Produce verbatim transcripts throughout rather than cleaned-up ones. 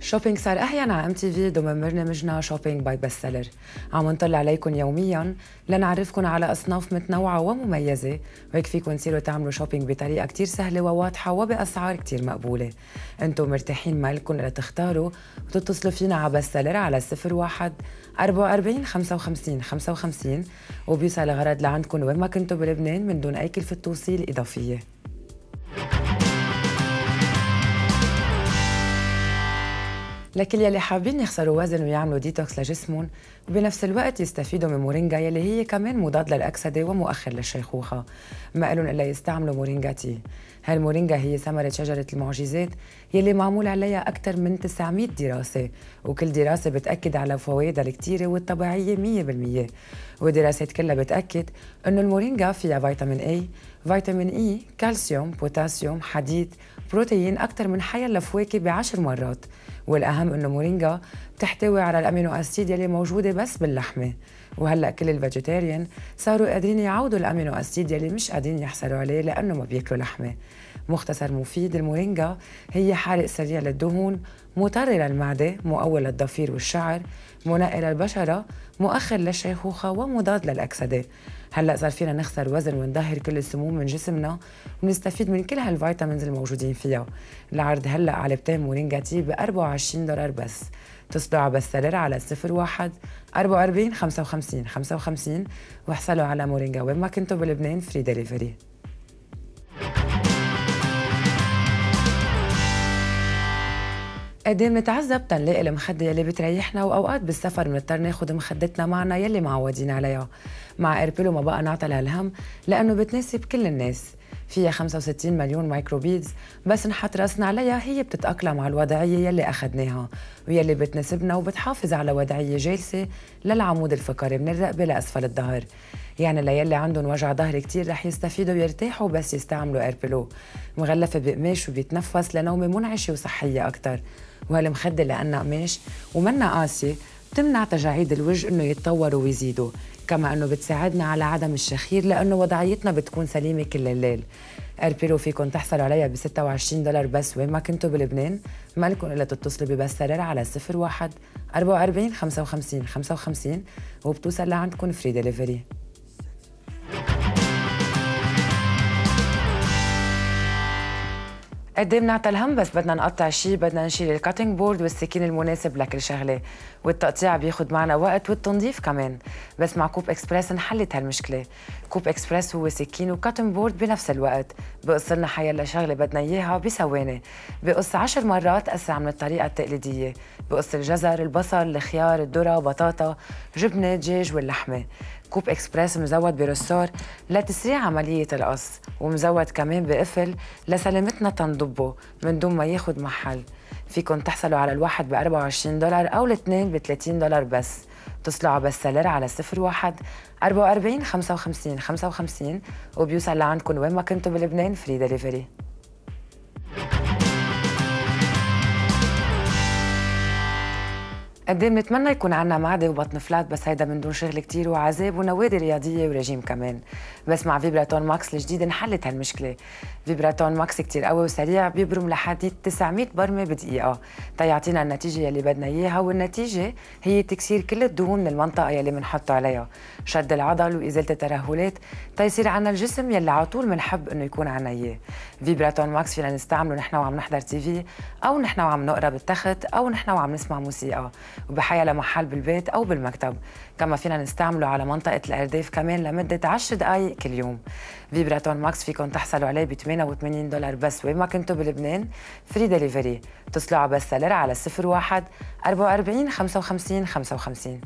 شوبينج صار أحيانا على ام تي في ضمن برنامجنا شوبينج باي بست سيلر. عم نطلع عليكم يوميا لنعرفكم على أصناف متنوعة ومميزة، وهيك فيكم تصيروا تعملوا شوبينج بطريقة كتير سهلة وواضحة وبأسعار كتير مقبولة. انتم مرتاحين مالكم لتختاروا وتتصلوا فينا على بست سيلر على صفر واحد أربعة وأربعين خمسة وخمسين خمسة وخمسين، وبيوصل الغرض لعندكم وين ما كنتوا بلبنان من دون أي كلفة توصيل إضافية. لكل يلي حابين يخسروا وزن ويعملوا ديتوكس لجسمهم وبنفس الوقت يستفيدوا من مورينجا يلي هي كمان مضاد للأكسدة ومؤخر للشيخوخة، ما قالن إلا يستعملوا مورينجا تي. هالمورينجا هي ثمرة شجرة المعجزات يلي معمول عليها أكثر من تسعمية دراسة، وكل دراسة بتأكد على فوائدها الكتيرة والطبيعية مية بالمية، والدراسات كلها بتأكد إنه المورينجا فيها فيتامين اي، فيتامين اي، كالسيوم، بوتاسيوم، حديد، بروتين أكثر من حيلا الفواكه بعشر مرات، والأهم إنه مورينجا بتحتوي على الأمينو أسيد يلي موجودة بس باللحمة، وهلأ كل الفيجيتيريان صاروا قادرين يعوضوا الأمينو أسيد يلي مش قادرين يحصلوا عليه لأنه ما بياكلوا لحمة. مختصر مفيد، المورينجا هي حارق سريع للدهون، مطر للمعدة، مقوي للضفير والشعر، منقي للبشرة، مؤخر للشيخوخة ومضاد للأكسدة. هلأ صار فينا نخسر وزن ونظهر كل السموم من جسمنا ونستفيد من كل هالفيتامينز الموجودين فيها. العرض هلأ علبتين مورينجا تي ب أربعة وعشرين دولار بس. اتصلوا على بست سيلر على صفر واحد أربعة وأربعين خمسة وخمسين خمسة وخمسين واحصلوا على مورينجا وين ما كنتوا بلبنان فري ديليفري. قد ايه بنتعذب تنلاقي المخدة يلي بتريحنا، واوقات بالسفر بنضطر ناخد مخدتنا معنا يلي معودين عليها. مع ايربيلو ما بقى نعطل هالهم لانه بتناسب كل الناس، فيها خمسة وستين مليون مايكروبيدز، بس نحط راسنا عليها هي بتتأقلم على الوضعية يلي أخدناها ويلي بتناسبنا، وبتحافظ على وضعية جالسة للعمود الفقري من الرقبة لأسفل الظهر. يعني ليلي عندهم وجع ظهر كتير رح يستفيدوا ويرتاحوا بس يستعملوا ايربيلو. مغلفة بقماش وبيتنفس لنومة منعشة وصحية أكتر، وهالمخدة لأنها قماش ومنها قاسية بتمنع تجاعيد الوجه إنه يتطوروا ويزيدوا، كما إنه بتساعدنا على عدم الشخير لأنه وضعيتنا بتكون سليمة كل الليل. ايربيلو فيكم تحصلوا عليها ب ستة وعشرين دولار بس وين ما كنتوا بلبنان. ما لكم إلا تتصلوا ببست سيلر على صفر واحد أربعة وأربعين خمسة وخمسين خمسة وخمسين وبتوصل لعندكم فري ديليفري. قد ايه بنعطى الهم بس بدنا نقطع شيء، بدنا نشيل الكاتنج بورد والسكين المناسب لكل شغله، والتقطيع بياخد معنا وقت والتنظيف كمان، بس مع كوب اكسبرس انحلت هالمشكله. كوب اكسبرس هو سكين وكاتنج بورد بنفس الوقت، بقص لنا حيلا شغله بدنا اياها بثواني، بقص عشر مرات اسرع من الطريقه التقليديه، بقص الجزر، البصل، الخيار، الذره، بطاطا، جبنه، دجاج واللحمه. كوب اكسبرس مزود برسار لتسريع عملية القص، ومزود كمان بقفل لسلامتنا تنضبه من دون ما ياخد محل. فيكن تحصلوا على الواحد ب أربعة وعشرين دولار أو الاثنين ب ثلاثين دولار بس. اتصلوا على بست سيلر على صفر واحد أربعة وأربعين خمسة وخمسين خمسة وخمسين وبيوصل لعندكم وين ما كنتوا بلبنان فري ديليفري. قد ايه بنتمنى يكون عنا معده وبطن فلات، بس هيدا من دون شغل كتير وعذاب ونوادي رياضيه ورجيم كمان. بس مع فيبراتون ماكس الجديد انحلت هالمشكله. فيبراتون ماكس كتير قوي وسريع، بيبرم لحد تسعمية برمه بدقيقه تيعطينا النتيجه يلي بدنا اياها، والنتيجه هي تكسير كل الدهون من المنطقه يلي بنحطه عليها، شد العضل وازاله الترهلات تيصير عنا الجسم يلي على طول بنحب انه يكون عنا اياه. فيبراتون ماكس فينا نستعمله نحن وعم نحضر تي في، او نحن وعم نقرا بالتخت، او نحن وعم نسمع موسيقى، وبحيا لمحل بالبيت أو بالمكتب. كما فينا نستعمله على منطقة الأرداف كمان لمدة عشر دقايق كل يوم. فيبراتون ماكس فيكم تحصلوا عليه ب ثمانية وثمانين دولار بس وين ما كنتوا بلبنان فري ديليفري. اتصلوا على بست سيلر على صفر واحد أربعة وأربعين خمسة وخمسين خمسة وخمسين.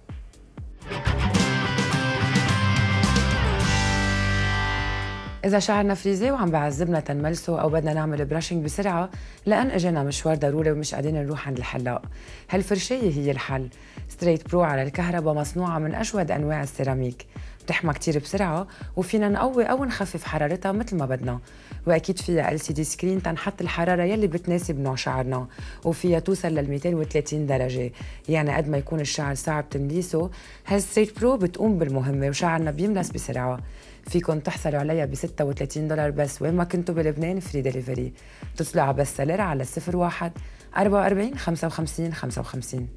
إذا شعرنا فريزي وعم بعذبنا تنملسه أو بدنا نعمل براشنج بسرعة لأن إجانا مشوار ضروري ومش قادرين نروح عند الحلاق، هالفرشاية هي الحل. ستريت برو على الكهرباء مصنوعة من أجود أنواع السيراميك، بتحمى كتير بسرعة وفينا نقوي أو نخفف حرارتها مثل ما بدنا، وأكيد فيها إل سي دي سكرين تنحط الحرارة يلي بتناسب نوع شعرنا، وفيها توصل لل مئتين وثلاثين درجة، يعني قد ما يكون الشعر صعب تمليسه هالستريت برو بتقوم بالمهمة وشعرنا بيملس بسرعة. فيكن تحصلوا عليها ب ستة وثلاثين دولار بس وين ما كنتوا بلبنان، فري دليفري. اتصلوا على بس سلر على صفر واحد أربعة وأربعين خمسة وخمسين خمسة وخمسين.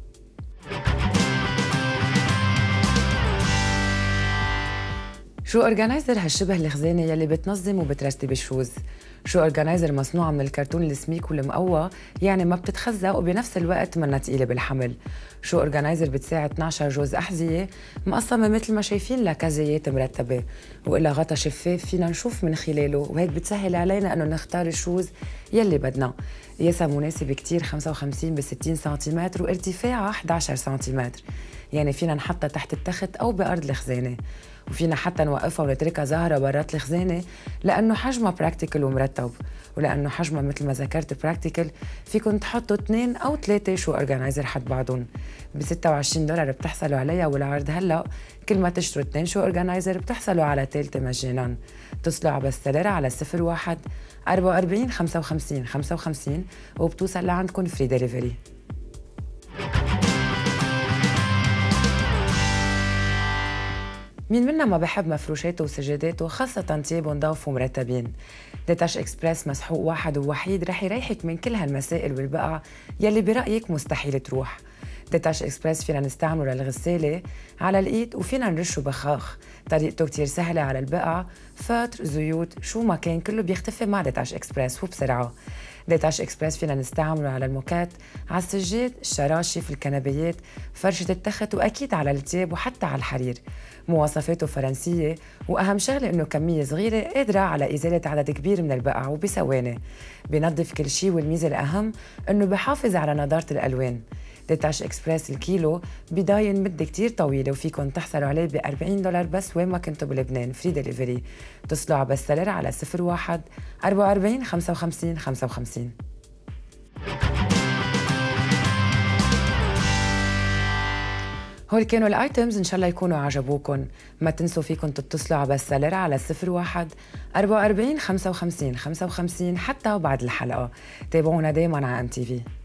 شو اورجانيزر هالشبه الخزانه يلي بتنظم وبترتب الشوز؟ شو اورجانيزر مصنوعه من الكرتون السميك والمقوى، يعني ما بتتخزق وبنفس الوقت منا تقيله بالحمل. شو اورجانيزر بتساعد اثني عشر جوز احذيه مقسمه مثل ما شايفين لكازيات مرتبه، وإلها غطا شفاف فينا نشوف من خلاله، وهيك بتسهل علينا انه نختار الشوز يلي بدنا. قياسها مناسب كتير، خمسة وخمسين ب ستين سنتيمتر وارتفاعها إحدى عشر سنتيمتر، يعني فينا نحطها تحت التخت او بارض الخزانه، وفينا حتى نوقفها ونتركها ظاهرة برات الخزانة لأنه حجمها براكتيكل ومرتب، ولأنه حجمها مثل ما ذكرت براكتيكل فيكن تحطوا اثنين أو ثلاثة شو أورجانيزر حد بعضهم. ب ستة وعشرين دولار بتحصلوا عليها، والعرض هلأ كل ما تشتروا اثنين شو أورجانيزر بتحصلوا على ثالثة مجانا. اتصلوا على بستلر على صفر واحد أربعة وأربعين خمسة وخمسين خمسة وخمسين وبتوصل لعندكم فري دليفري. مين منا ما بحب مفروشاته وسجاداته، خاصة تيابه نضاف ومرتبين؟ ديتاش اكسبرس مسحوق واحد ووحيد رح يريحك من كل هالمسائل والبقع يلي برأيك مستحيل تروح. ديتاش اكسبرس فينا نستعمله للغسالة على الإيد وفينا نرشه بخاخ، طريقته كتير سهلة على البقع، فاتر، زيوت، شو ما كان كله بيختفي مع ديتاش اكسبرس وبسرعة. ديتاش اكسبرس فينا نستعمله على الموكات، على السجاد، الشراشف، الكنبيات، فرشة التخت، وأكيد على التياب وحتى على الحرير. مواصفاته فرنسية، وأهم شغلة إنه كمية صغيرة قادرة على إزالة عدد كبير من البقع وبثواني. بينظف كل شيء، والميزة الأهم إنه بحافظ على نضارة الألوان. ديتاش اكسبرس الكيلو بداين مدة كتير طويلة، وفيكن تحصلوا عليه ب أربعين دولار بس وين ما كنتوا بلبنان، فري دليفري. اتصلوا على بس سلر على صفر واحد أربعة وأربعين خمسة وخمسين خمسة وخمسين. هول كانوا الايتمز، ان شاء الله يكونوا عجبوكم. ما تنسوا فيكم تتصلوا على بس سلر على صفر واحد أربعة وأربعين خمسة وخمسين خمسة وخمسين حتى بعد الحلقة. تابعونا دايما على ام تي في.